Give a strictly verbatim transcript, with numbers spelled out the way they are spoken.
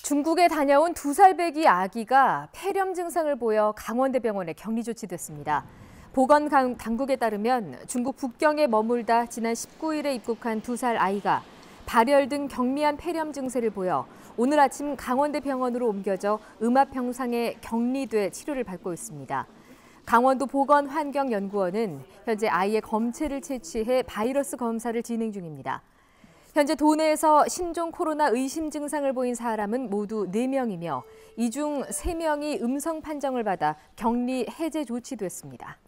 중국에 다녀온 두 살배기 아기가 폐렴 증상을 보여 강원대병원에 격리 조치됐습니다. 보건당국에 따르면 중국 북경에 머물다 지난 십구 일에 입국한 두 살 아이가 발열 등 경미한 폐렴 증세를 보여 오늘 아침 강원대병원으로 옮겨져 음압병상에 격리돼 치료를 받고 있습니다. 강원도 보건환경연구원은 현재 아이의 검체를 채취해 바이러스 검사를 진행 중입니다. 현재 도내에서 신종 코로나 의심 증상을 보인 사람은 모두 네 명이며 이 중 세 명이 음성 판정을 받아 격리 해제 조치됐습니다.